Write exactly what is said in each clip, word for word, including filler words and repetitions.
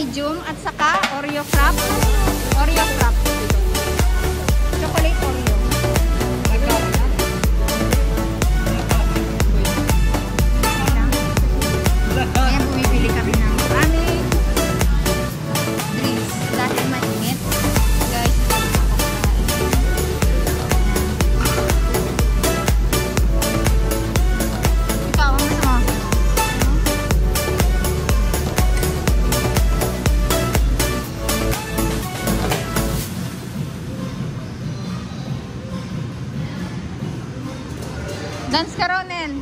medium, at saka Oreo frap. Oreo frap. Chocolate Oreo. Ayan, bumibili kami ng aming drinks dahil mainit. Guys, ikaw, ang gusto mo? Dance ka, Ronel.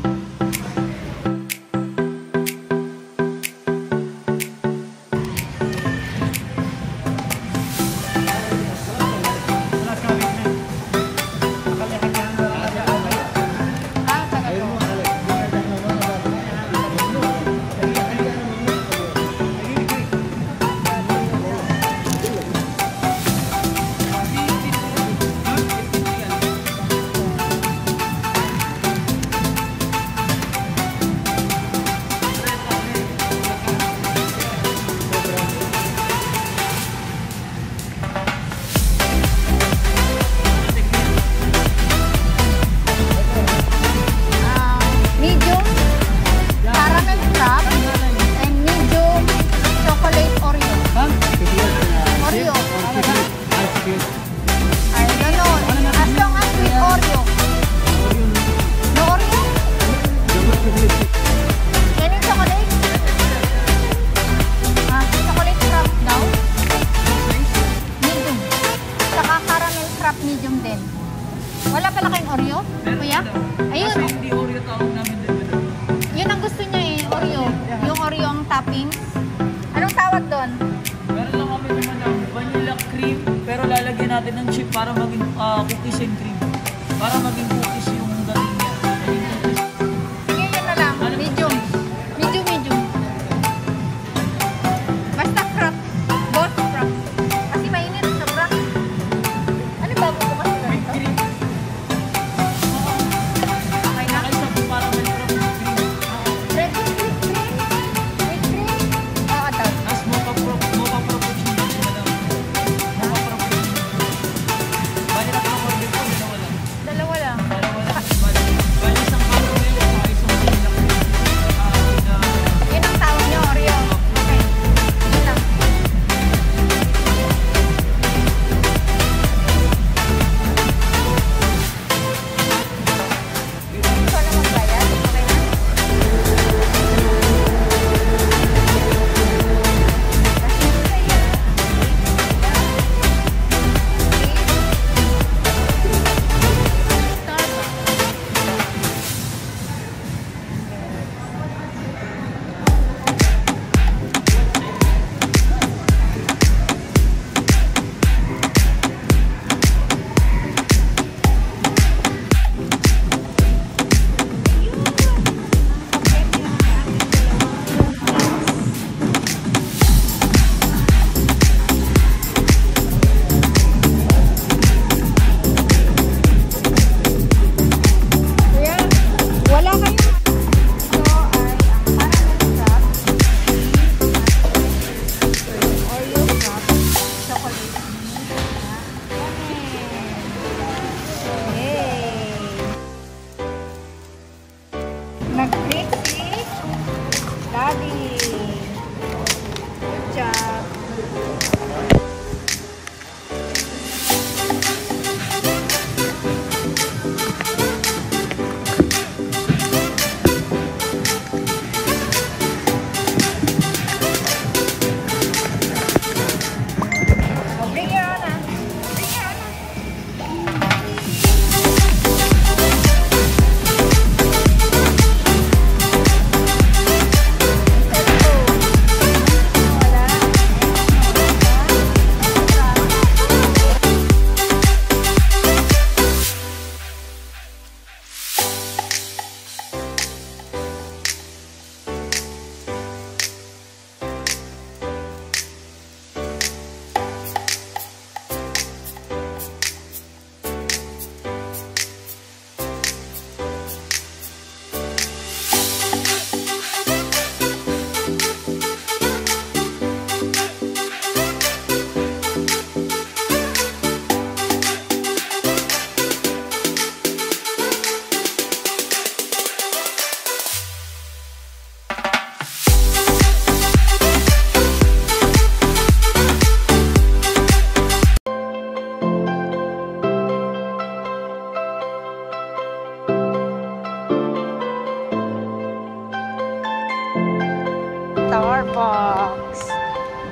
Medium din. Wala pala kayong Oreo? Kuya? Ayun. Kasi hindi Oreo tawag namin din. Yun ang gusto niya eh, Oreo. Yung Oreo ang toppings. Anong tawag doon? Meron lang kami naman ng vanilla cream, pero lalagyan natin ng chip para maging uh, cookies and cream. Para maging cookies yung dating niya. Sige, yun na lang. Medium. Medium, medium. Basta crap. Both crap. Kasi mainit sobra. Ano ba mo bukas na ito? Cream. Oo. Okay na? Ay, sabi para may cream. Red with cream? With cream? Oo, ito. As mocha pro, mocha proportion din madam. Mocha proportion. Bali na ito ng order ko, dalawa lang. Dalawa lang. Dalawa lang.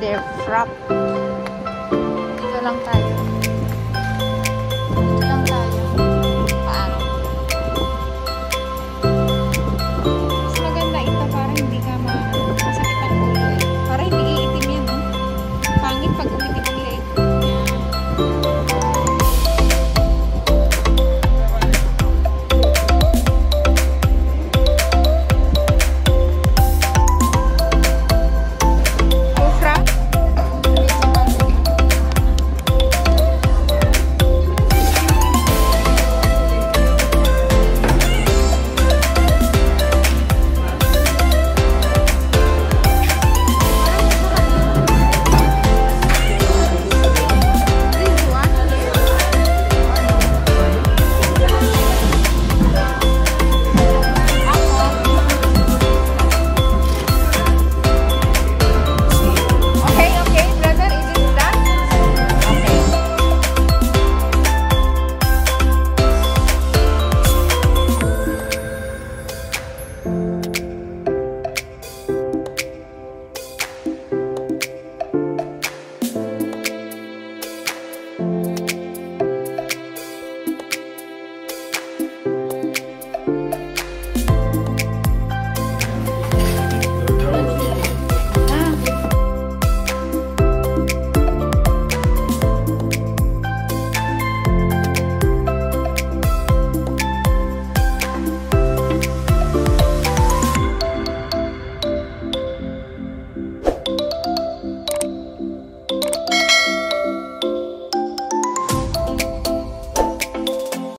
Chef Frap. Dito lang tayo.